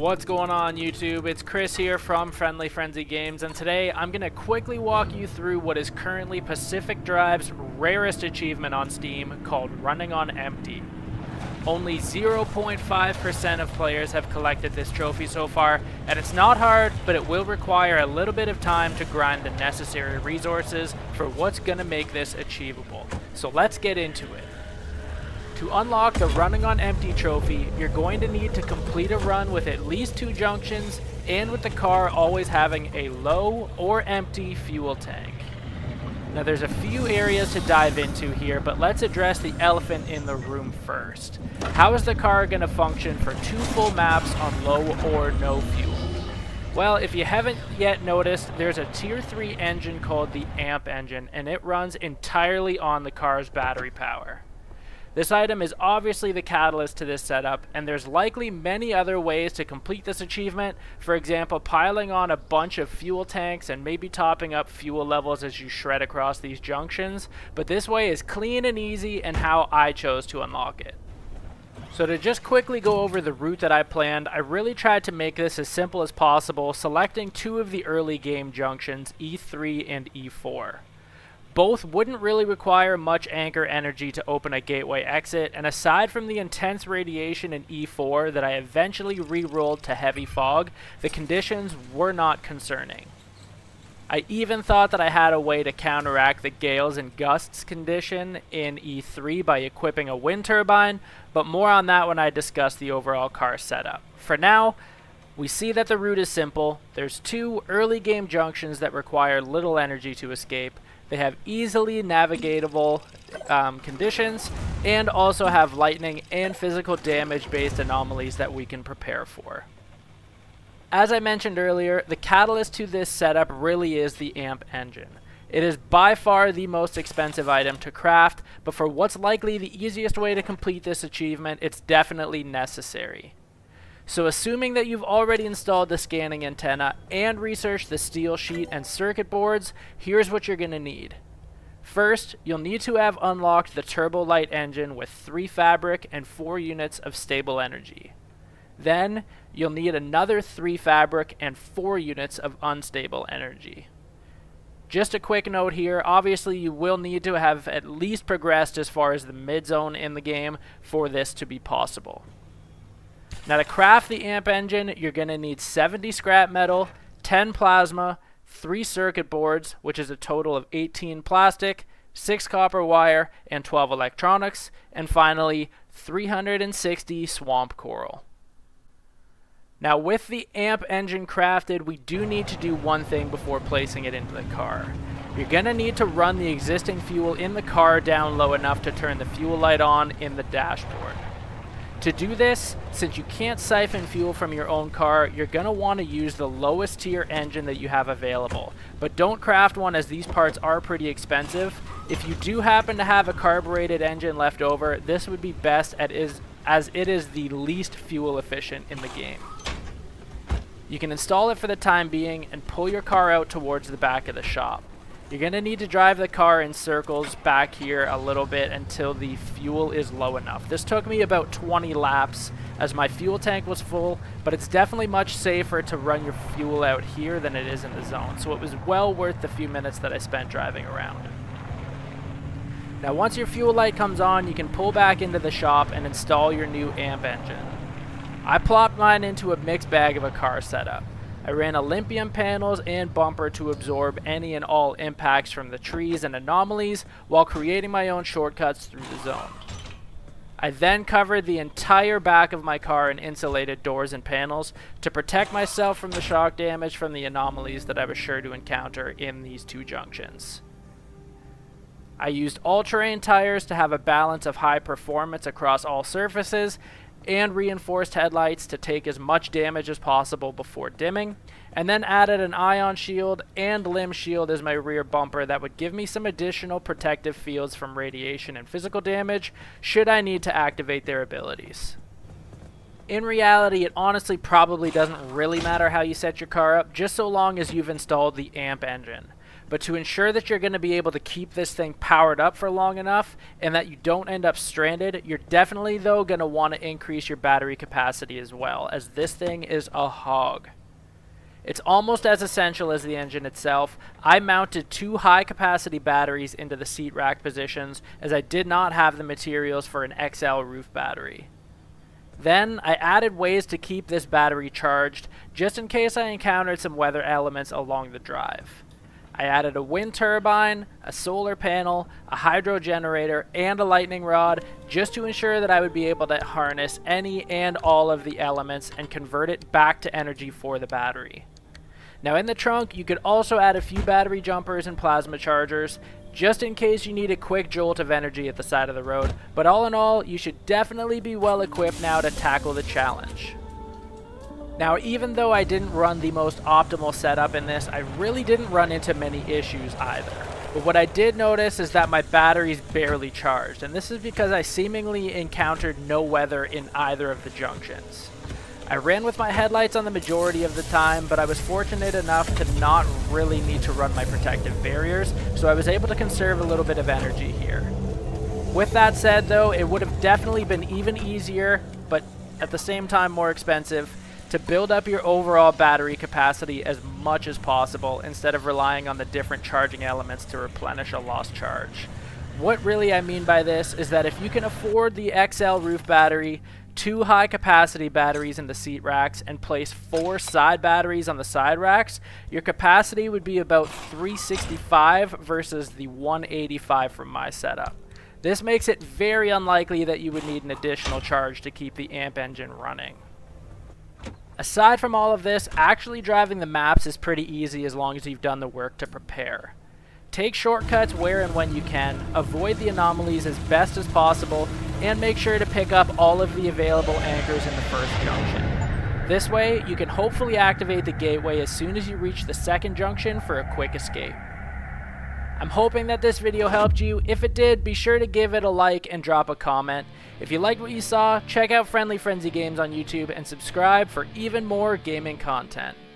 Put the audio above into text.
What's going on YouTube? It's Chris here from Friendly Frenzy Games, and today I'm going to quickly walk you through what is currently Pacific Drive's rarest achievement on Steam called Running on Empty. Only 0.5% of players have collected this trophy so far, and it's not hard, but it will require a little bit of time to grind the necessary resources for what's going to make this achievable. So let's get into it. To unlock the Running on Empty trophy, you're going to need to complete a run with at least 2 junctions and with the car always having a low or empty fuel tank. Now there's a few areas to dive into here, but let's address the elephant in the room first. How is the car going to function for 2 full maps on low or no fuel? Well, if you haven't yet noticed, there's a tier 3 engine called the AMP engine, and it runs entirely on the car's battery power. This item is obviously the catalyst to this setup, and there's likely many other ways to complete this achievement, for example piling on a bunch of fuel tanks and maybe topping up fuel levels as you shred across these junctions, but this way is clean and easy and how I chose to unlock it. So to just quickly go over the route that I planned, I really tried to make this as simple as possible, selecting 2 of the early game junctions, E3 and E4. Both wouldn't really require much anchor energy to open a gateway exit, and aside from the intense radiation in E4 that I eventually re-rolled to heavy fog, the conditions were not concerning. I even thought that I had a way to counteract the gales and gusts condition in E3 by equipping a wind turbine, but more on that when I discuss the overall car setup. For now, we see that the route is simple. There's 2 early game junctions that require little energy to escape. They have easily navigatable conditions and also have lightning and physical damage based anomalies that we can prepare for. As I mentioned earlier, the catalyst to this setup really is the AMP engine. It is by far the most expensive item to craft, but for what's likely the easiest way to complete this achievement, it's definitely necessary. So assuming that you've already installed the scanning antenna and researched the steel sheet and circuit boards, here's what you're going to need. First, you'll need to have unlocked the turbo light engine with 3 fabric and 4 units of stable energy. Then, you'll need another 3 fabric and 4 units of unstable energy. Just a quick note here, obviously you will need to have at least progressed as far as the mid zone in the game for this to be possible. Now to craft the AMP engine, you're going to need 70 scrap metal, 10 plasma, 3 circuit boards, which is a total of 18 plastic, 6 copper wire, and 12 electronics, and finally 360 swamp coral. Now with the AMP engine crafted, we do need to do one thing before placing it into the car. You're going to need to run the existing fuel in the car down low enough to turn the fuel light on in the dashboard. To do this, since you can't siphon fuel from your own car, you're going to want to use the lowest tier engine that you have available. But don't craft one, as these parts are pretty expensive. If you do happen to have a carbureted engine left over, this would be best as it is the least fuel efficient in the game. You can install it for the time being and pull your car out towards the back of the shop. You're going to need to drive the car in circles back here a little bit until the fuel is low enough. This took me about 20 laps as my fuel tank was full, but it's definitely much safer to run your fuel out here than it is in the zone, so it was well worth the few minutes that I spent driving around. Now once your fuel light comes on, you can pull back into the shop and install your new AMP engine. I plopped mine into a mixed bag of a car setup. I ran Olympium panels and bumper to absorb any and all impacts from the trees and anomalies while creating my own shortcuts through the zone. I then covered the entire back of my car in insulated doors and panels to protect myself from the shock damage from the anomalies that I was sure to encounter in these 2 junctions. I used all-terrain tires to have a balance of high performance across all surfaces, and reinforced headlights to take as much damage as possible before dimming, and then added an ion shield and limb shield as my rear bumper that would give me some additional protective fields from radiation and physical damage should I need to activate their abilities. In reality, it honestly probably doesn't really matter how you set your car up, just so long as you've installed the AMP engine. But to ensure that you're going to be able to keep this thing powered up for long enough and that you don't end up stranded, you're definitely though going to want to increase your battery capacity as well, as this thing is a hog. It's almost as essential as the engine itself. I mounted 2 high-capacity batteries into the seat rack positions as I did not have the materials for an XL roof battery. Then, I added ways to keep this battery charged, just in case I encountered some weather elements along the drive. I added a wind turbine, a solar panel, a hydro generator, and a lightning rod, just to ensure that I would be able to harness any and all of the elements and convert it back to energy for the battery. Now in the trunk, you could also add a few battery jumpers and plasma chargers, just in case you need a quick jolt of energy at the side of the road, but all in all, you should definitely be well equipped now to tackle the challenge. Now even though I didn't run the most optimal setup in this, I really didn't run into many issues either. But what I did notice is that my battery's barely charged, and this is because I seemingly encountered no weather in either of the junctions. I ran with my headlights on the majority of the time, but I was fortunate enough to not really need to run my protective barriers, so I was able to conserve a little bit of energy here. With that said though, it would have definitely been even easier, but at the same time more expensive, to build up your overall battery capacity as much as possible instead of relying on the different charging elements to replenish a lost charge. What really I mean by this is that if you can afford the XL roof battery, 2 high capacity batteries in the seat racks, and place 4 side batteries on the side racks, your capacity would be about 365 versus the 185 from my setup. This makes it very unlikely that you would need an additional charge to keep the AMP engine running. Aside from all of this, actually driving the maps is pretty easy as long as you've done the work to prepare. Take shortcuts where and when you can, avoid the anomalies as best as possible, and make sure to pick up all of the available anchors in the first junction. This way, you can hopefully activate the gateway as soon as you reach the second junction for a quick escape. I'm hoping that this video helped you. If it did, be sure to give it a like and drop a comment. If you liked what you saw, check out Friendly Frenzy Games on YouTube and subscribe for even more gaming content.